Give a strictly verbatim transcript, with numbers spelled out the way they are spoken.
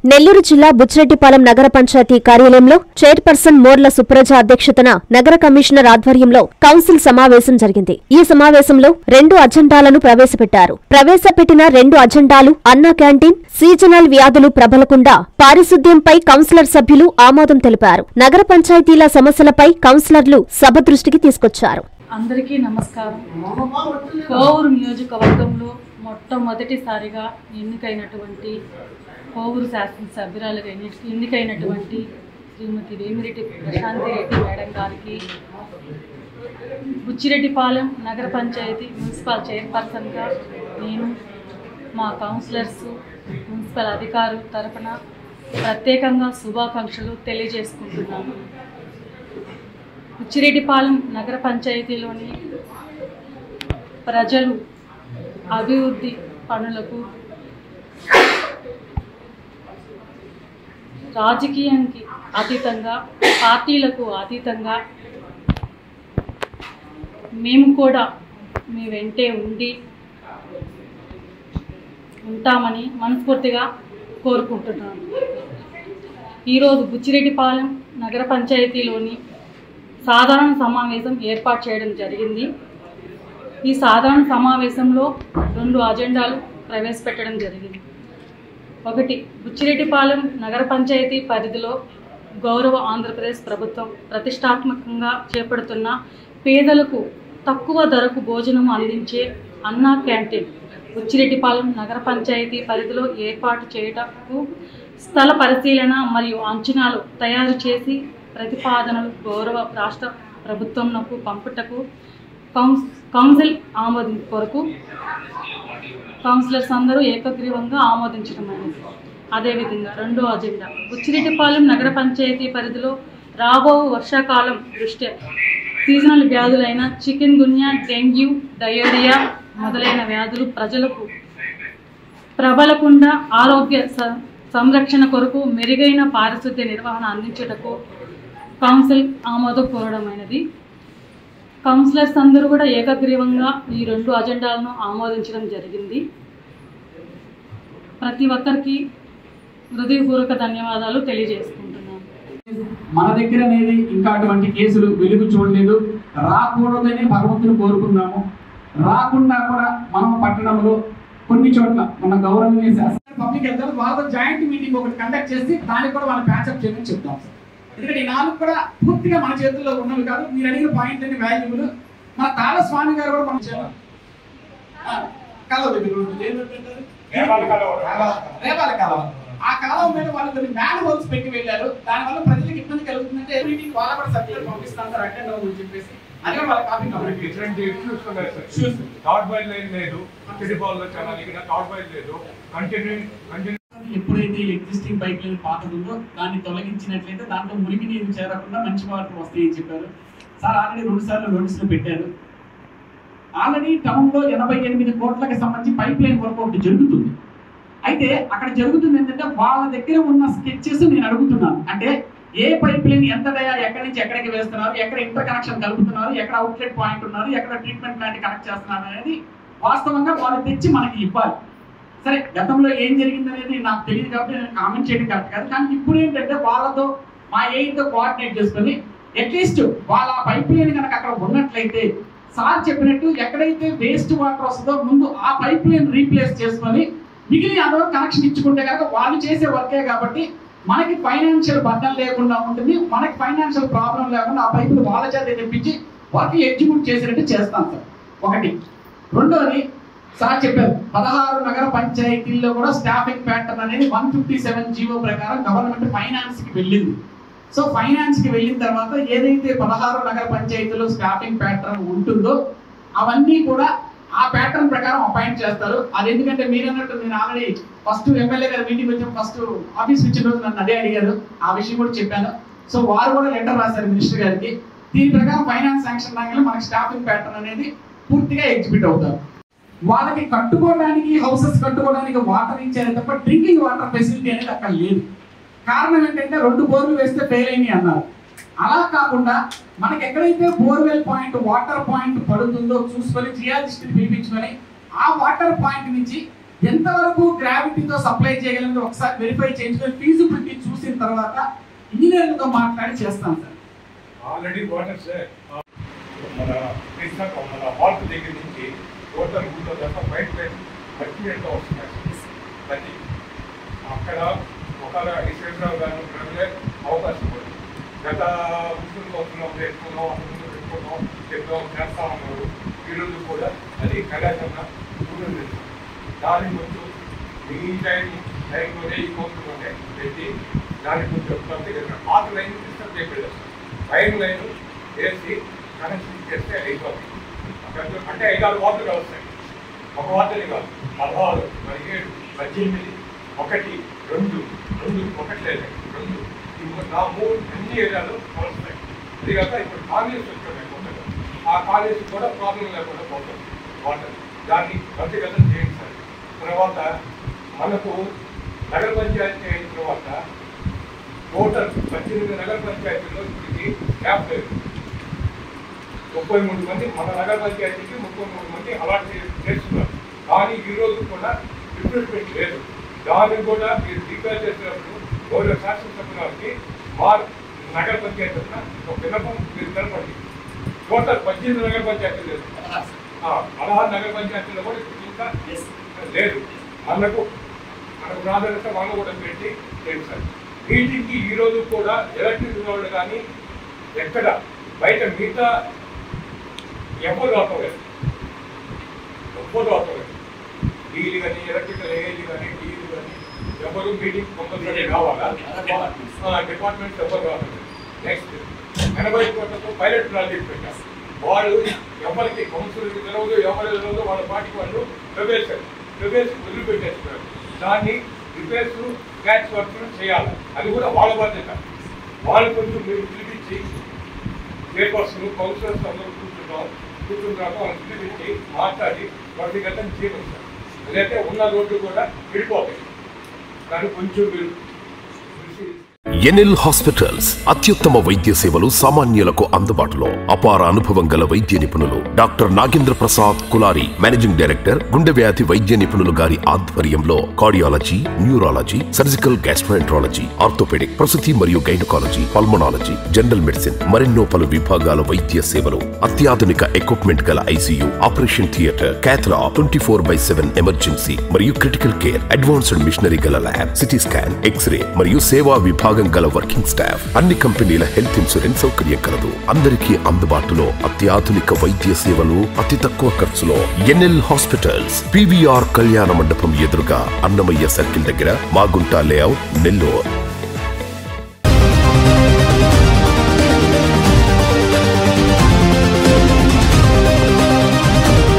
నెల్లూరు జిల్లా బుచ్చిరెడ్డిపాలెం నగర పంచాయతీ కార్యాలయంలో చైర్పర్సన్ మోర్ల సుప్రజ అధ్యక్షతన నగర కమిషనర్ ఆధ్వర్యంలో కౌన్సిల్ సమావేశం జరిగింది. ఈ సమావేశంలో రెండు అజెండాలను ప్రవేశపెట్టారు. ప్రవేశపెట్టిన రెండు అజెండాలు అన్నా క్యాంటీన్, సీజనల్ వ్యాధులు ప్రబలకుండా పారిశుద్ధ్యంపై కౌన్సిలర్ సభ్యులు ఆమోదం తెలిపారు. నగర పంచాయతీల సమస్యలపై కౌన్సిలర్లు సభ దృష్టికి తీసుకొచ్చారు. అందరికీ నమస్కారం. కోవూరు నియోజకవర్గంలో మొట్టమొదటిసారిగా ఎన్నికైనటువంటి కోవూరు శాసనసభ్యురాలుగా ఎన్నికైనటువంటి శ్రీమతి వేమిరెడ్డి ప్రశాంతి రెడ్డి మేడం గారికి బుచ్చిరెడ్డిపాలెం నగర పంచాయతీ మున్సిపల్ చైర్పర్సన్గా నేను మా కౌన్సిలర్స్ మున్సిపల్ అధికారుల తరఫున ప్రత్యేకంగా శుభాకాంక్షలు తెలియజేసుకుంటున్నాను. బుచ్చిరెడ్డిపాలెం నగర పంచాయతీలోని ప్రజలు అభివృద్ధి పనులకు రాజకీయానికి అతీతంగా, పార్టీలకు అతీతంగా మేము కూడా మీ వెంటే ఉండి ఉంటామని మనస్ఫూర్తిగా కోరుకుంటున్నాను. ఈరోజు బుచ్చిరెడ్డిపాలెం నగర పంచాయతీలోని సాధారణ సమావేశం ఏర్పాటు చేయడం జరిగింది. ఈ సాధారణ సమావేశంలో రెండు అజెండాలు ప్రవేశపెట్టడం జరిగింది. ఒకటి, బుచ్చిరెడ్డిపాలెం నగర పంచాయతీ పరిధిలో గౌరవ ఆంధ్రప్రదేశ్ ప్రభుత్వం ప్రతిష్టాత్మకంగా చేపడుతున్న పేదలకు తక్కువ ధరకు భోజనం అందించే అన్నా క్యాంటీన్ బుచ్చిరెడ్డిపాలెం నగర పంచాయతీ పరిధిలో ఏర్పాటు చేయటకు స్థల పరిశీలన మరియు అంచనాలు తయారు చేసి ప్రతిపాదనలు గౌరవ రాష్ట్ర ప్రభుత్వంకు పంపుటకు కౌన్స్ కౌన్సిల్ ఆమోదించే కొరకు కౌన్సిలర్స్ అందరూ ఏకగ్రీవంగా ఆమోదించడం అనేది. అదేవిధంగా రెండో అజెండా, బుచ్చిరెడ్డిపాలెం నగర పంచాయతీ పరిధిలో రాబో వర్షాకాలం దృష్ట్యా సీజనల్ వ్యాధులైన చికెన్ గున్యా, డెంగ్యూ, డయేరియా మొదలైన వ్యాధులు ప్రజలకు ప్రబలకుండా ఆరోగ్య సంరక్షణ కొరకు మెరుగైన పారిశుద్ధ్య నిర్వహణ అందించుటకు కౌన్సిల్ ఆమోదం కోరడమైనది. కౌన్సిలర్స్ అందరూ కూడా ఏకగ్రీవంగా ఈ రెండు అజెండాలను ఆమోదించడం జరిగింది. ప్రతి ఒక్కరికి హృదయపూర్వక ధన్యవాదాలు తెలియజేసుకుంటున్నాను. మన దగ్గర అనేది ఇంకా అటువంటి కేసులు వెలుగు చూడలేదు, రాకూడదని భగవంతుని కోరుకున్నాము. రాకుండా కూడా మనం పట్టణంలో కొన్ని చోట్ల మన గౌరవనీయ పబ్లిక్ హెల్త్ వాళ్ళతో జాయింట్ మీటింగ్ ఒకటి కండక్ట్ చేసి దానికి కూడా మనం ప్యాచప్ చేయమని చెప్తాం సార్. ఎందుకంటే ఈ నాలుగు కూడా పూర్తిగా మన చేతుల్లో ఉన్నవి కాదు. మీరు అడిగిన పాయింట్ అన్ని వాల్యుబుల్. మన తాళ స్వామి గారు కూడా మనం రేపాల కాలం ఆ కాలం మీద వాళ్ళు కొన్ని మ్యాన్ హోల్స్ పెట్టి వెళ్ళారు. దానివల్ల ప్రజలకు ఇబ్బంది కలుగుతుందంటే మీటింగ్ వాళ్ళ కూడా సర్టిఫికేట్ పంపిస్తాను సార్ అటెండ్ అవ్వమని చెప్పేసి అది కూడా వాళ్ళ కాపీ ఎప్పుడైతే ఎగ్జిస్టింగ్ పైప్ లైన్ పాతది ఉందో దాన్ని తొలగించినట్లయితే దాంట్లో మురికి నీరు చేరకుండా మంచి వాటర్ వస్తాయని చెప్పారు సార్. ఆల్రెడీ రెండు సార్లు నోటీసులు పెట్టారు. ఆల్రెడీ టౌన్ లో ఎనభై ఎనిమిది కోట్లకు సంబంధించి పైప్ లైన్ వర్క్ ఒకటి జరుగుతుంది. అయితే అక్కడ జరుగుతుంది ఏంటంటే వాళ్ళ దగ్గర ఉన్న స్కెచెస్ నేను అడుగుతున్నాను. అంటే ఏ పైప్ లైన్ ఎంత డయా ఎక్కడి నుంచి ఎక్కడికి వేస్తున్నారు, ఎక్కడ ఇంటర్ కనెక్షన్ కలుపుతున్నారు, ఎక్కడ అవుట్లెట్ పాయింట్ ఉన్నారు, ఎక్కడ ట్రీట్మెంట్ ప్లాంట్ కనెక్ట్ చేస్తున్నారు అనేది వాస్తవంగా వాళ్ళు తెచ్చి మనకి ఇవ్వాలి. సరే, గతంలో ఏం జరిగింది అనేది నాకు తెలియదు కాబట్టి నేను కామెంట్ చేయడం కరెక్ట్ కాదు. కానీ ఇప్పుడు ఏంటంటే వాళ్ళతో మా ఏతో కోఆర్డినేట్ చేసుకొని అట్లీస్ట్ వాళ్ళ పైప్ లైన్ కనుక అక్కడ ఉన్నట్లయితే సార్ చెప్పినట్టు ఎక్కడైతే వేస్ట్ వాటర్ వస్తుందో ముందు ఆ పైప్ లైన్ రీప్లేస్ చేసుకొని మిగిలిన అందరూ కనెక్షన్ ఇచ్చుకుంటే కనుక వాళ్ళు చేసే వర్కే కాబట్టి మనకి ఫైనాన్షియల్ బర్డన్ లేకుండా ఉంటుంది. మనకి ఫైనాన్షియల్ ప్రాబ్లం లేకుండా ఆ పైపులు వాళ్ళ చేత తెప్పించి వర్క్ ఎగ్జిక్యూట్ చేసినట్టు చేస్తాం సార్. ఒకటి. రెండోది, సార్ చెప్పారు పదహారు నగర పంచాయతీల్లో కూడా స్టాఫింగ్ ప్యాటర్న్ అనేది వన్ ఫిఫ్టీ సెవెన్ జీవో ప్రకారం గవర్నమెంట్ ఫైనాన్స్ కి వెళ్ళింది. సో ఫైనాన్స్ కి వెళ్ళిన తర్వాత ఏదైతే పదహారు నగర పంచాయతీలో స్టాఫింగ్ ప్యాటర్న్ ఉంటుందో అవన్నీ కూడా ఆ ప్యాటర్న్ ప్రకారం అపాయింట్ చేస్తారు. అది ఎందుకంటే మీరు అన్నట్టు నేను already first MLA garu meeting వచ్చిన ఫస్ట్ ఆఫీస్ వచ్చిన రోజు నన్ను అదే అడిగారు. ఆ విషయం కూడా చెప్పాను. సో వారు కూడా లెటర్ రాశారు మినిస్టర్ గారికి. దీని ప్రకారం ఫైనాన్స్ శాంక్షన్ రాగానే మనకి స్టాఫింగ్ ప్యాటర్న్ అనేది పూర్తిగా ఎగ్జిక్యూట్ అవుతారు. వాళ్ళకి కట్టుకోవడానికి హౌసెస్ కట్టుకోవడానికి వాటర్ ఇచ్చారే తప్ప డ్రింకింగ్ వాటర్ ఫెసిలిటీ అనేది అక్కడ లేదు. కారణం ఏంటంటే రెండు బోర్లు వేస్తే ఫెయిల్ అయినాయి అన్నారు. అలా కాకుండా మనకి ఎక్కడైతే బోర్వెల్ పాయింట్ వాటర్ పాయింట్ పడుతుందో చూసుకొని జియాలజిస్ట్ పిలిపించుకొని ఆ వాటర్ పాయింట్ నుంచి ఎంతవరకు గ్రావిటీతో సప్లై చేయగలిగితే ఒకసారి వెరిఫై చేయించుకొని ఫీజిబిలిటీ చూసిన తర్వాత ఇంజనీర్లతో మాట్లాడి చేస్తాం సార్. ఆల్రెడీ వాటర్ సార్ మన మన హాల్ట్ దగ్గర నుంచి టోటల్ గుంటో తప్ప బయట పర్టికులర్గా వస్తున్నాయి ప్రతి అక్కడ ఒక ఈశ్వరరావు గారు ప్రజలే అవకాశం ఉంది. గత ముస్లిం సంవత్సరం పెట్టుకున్నాం అసలు పెట్టుకున్నాం చెప్తాం చేస్తా ఉన్నారు. ఈరోజు కూడా అది కళాశాల చూడండి దాని కొంచెం మీ టైం టైంలోనే ఈ కోర్టులోనే పెట్టి దాని కొంచెం పాత లైన్ సిస్టమ్ చెప్పేది వైర్ లైన్ వేసి కనెక్షన్ చేస్తే అయిపోతుంది. అంటే ఐదారు వార్తలు వస్తాయి, ఒక వార్తలే కాదు, పదహారు పదిహేడు పద్దెనిమిది ఒకటి రెండు రెండు ఒకటి లేదు రెండు ఇంకో నా మూడు అన్ని ఏరియాలు కలుస్తాయి. అది కాక ఇప్పుడు కాంగ్రెస్ వచ్చాయి కొత్తగా, ఆ కాంగ్రెస్ కూడా ప్రాబ్లం లేకుండా పోతుంది వాటర్. దాన్ని వ్యక్తిగతం చేయండి సార్. తర్వాత మనకు నగర పంచాయతీ అయిన తర్వాత టోటల్ పద్దెనిమిది నగర పంచాయతీలో ఇప్పటికి క్యాప్ లేదు. ముప్పై మూడు మంది మన నగర పంచాయతీకి ముప్పై మూడు మంది అలాట్ చేస్తున్నారు. కానీ ఈ రోజు కూడా రిక్రూట్మెంట్ లేదు. దాన్ని కూడా మీరు రిక్వెస్ట్ చేసినప్పుడు గౌరవ శాసనసభ్యులకి మా నగర పంచాయతీ ఒక విన్నపం మీరు తెలపండి. టోటల్ పద్దెనిమిది నగర పంచాయతీలు లేదు, పదహారు నగర పంచాయతీలో కూడా ఇంకా లేదు. మనకు మనకు ప్రాధాన్యత వాళ్ళు కూడా పెట్టి లేదు సార్. వీటికి ఈ రోజు కూడా ఎలక్ట్రిక్ వాళ్ళు కానీ ఎక్కడ బయట మిగతా ఎవరు రావట్లేదు, ఎవ్వరు రావట్లేదు. డీలు కానీ ఎలక్ట్రికల్ ఏజీ కానీ డీలు కానీ ఎవరు మీటింగ్ కంపల్సరీ కావాలా, డిపార్ట్మెంట్స్ ఎవరు రావట్లేదు. నెక్స్ట్ ఎనభై కోట్లతో పైలట్ ప్రాజెక్ట్ పెట్టారు. వాళ్ళు ఎవరికి కౌన్సిల్కి తెలవదు, ఎవరు తెలవదు, వాళ్ళ పార్టీకి వాళ్ళు ప్రవేశారు ప్రవేశం వదిలిపెట్టేస్తున్నారు. దాన్ని రిపేర్స్ క్యాచ్ వర్క్ చేయాలి, అది కూడా వాళ్ళ బాధ్యత. వాళ్ళు కొంచెం మీరు పిలిపించి చైర్పర్సన్ కౌన్సిలర్స్ అందరూ కూర్చుంటాం కూర్చుంటాక వాళ్ళని పిలిపించి మాట్లాడి వ్యక్తిగతం చేయవచ్చు సార్. అదైతే ఉన్న రోడ్లు కూడా విడిపోతాయి. దాన్ని కొంచెం మీరు ఎన్ఎల్ హాస్పిటల్స్ అత్యుత్తమ వైద్య సేవలు సామాన్యులకు అందుబాటులో. అపార అనుభవం గల వైద్య నిపుణులు doctor Nagendra Prasad Kulari, managing director, గుండె వ్యాధి వైద్య నిపుణులు గారి ఆధ్వర్యంలో cardiology, neurology, surgical gastroenterology, orthopaedic, ప్రసూతి మరియు గైనకాలజీ, పల్మనాలజీ, జనరల్ మెడిసిన్ మరెన్నో పలు విభాగాల వైద్య సేవలు. అత్యాధునిక ఎక్విప్మెంట్ గల ICU, operation theatre, cath lab, twenty four by seven emergency మరియు క్రిటికల్ కేర్, అడ్వాన్స్డ్ మిషనరీ గల ల్యాబ్, సిటీ స్కాన్, ఎక్స్రే మరియు సేవా విభాగం గల వర్కింగ్ స్టాఫ్. అన్ని కంపెనీల హెల్త్ ఇన్సూరెన్స్ సౌకర్యం కలదు. అందరికీ అందుబాటులో అత్యాధునిక వైద్య సేవలు అతి తక్కువ ఖర్చులో. ఎన్ఎల్ హాస్పిటల్స్, పీవీఆర్ కళ్యాణ మండపం ఎదురుగా, అన్నమయ్య సర్కిల్ దగ్గర, మాగుంట లేఅవుట్, నెల్లూరు.